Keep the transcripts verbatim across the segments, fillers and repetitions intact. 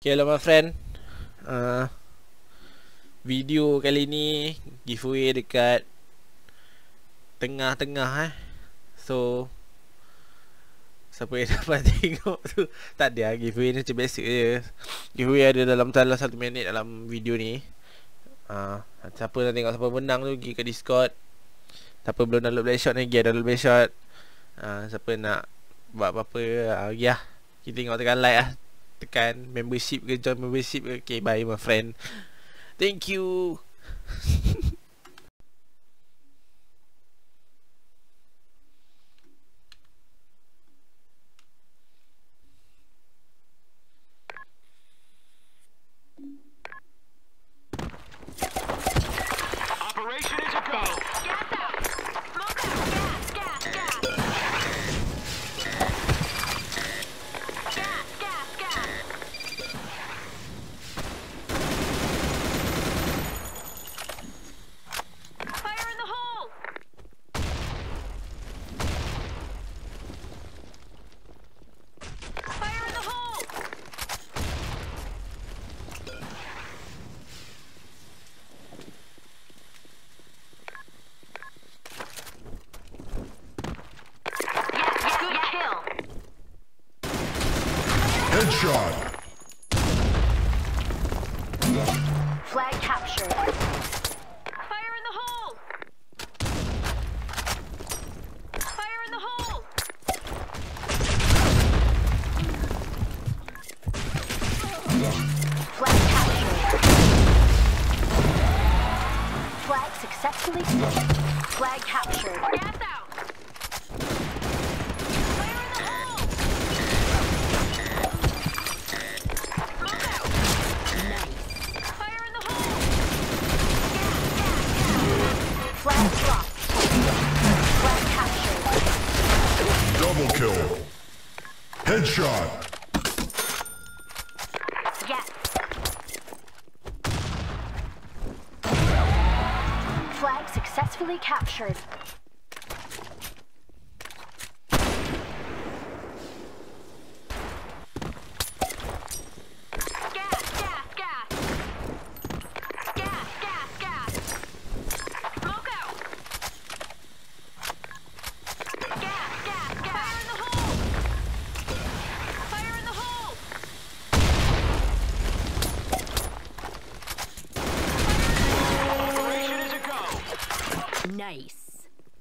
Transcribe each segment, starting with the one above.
Okay hello my friend, uh, video kali ni giveaway dekat tengah-tengah eh. So siapa yang dapat tengok tu, tak ada, giveaway ni macam biasa je. Giveaway ada dalam dalam satu minit dalam video ni. uh, Siapa nak tengok siapa menang tu, pergi ke Discord. Siapa belum download Blackshot ni, pergi download Blackshot. uh, Siapa nak buat apa-apa, uh, pergi lah. Kita tengok tekan like lah, tekan membership ke, join membership ke. Okay, bye my friend. Thank you. Operation is a go. Gas out. Smoke out. Gas, gas, gas. Gas, gas, gas. Fire in the hole. Fire in the hole. Yes, good kill. Headshot. Flag captured. Fire in the hole. Fire in the hole. Flag captured. Flag successfully. Flag captured. Gas out. Fire in the hole. Smoke out. Nice. Fire in the hole. Gas, gas, gas. Flag dropped. Flag captured. Double kill. Headshot. Yes. Flag successfully captured. Gas, gas, gas. Gas, gas, gas. Smoke out. Gas, gas, gas. Fire in the hole. Fire in the hole. Operation is a go. Nice.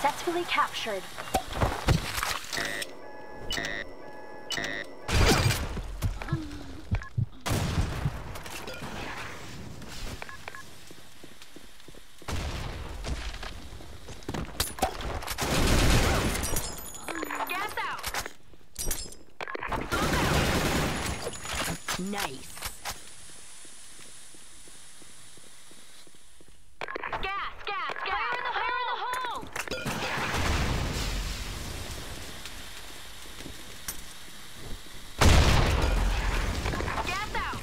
successfully captured. Gas out. Nice. Gas, gas, gas. Fire in the hole. Fire in the hole. Gas out.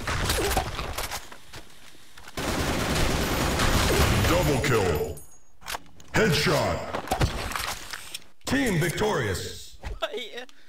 Double kill. Headshot. Team victorious. Baik ya.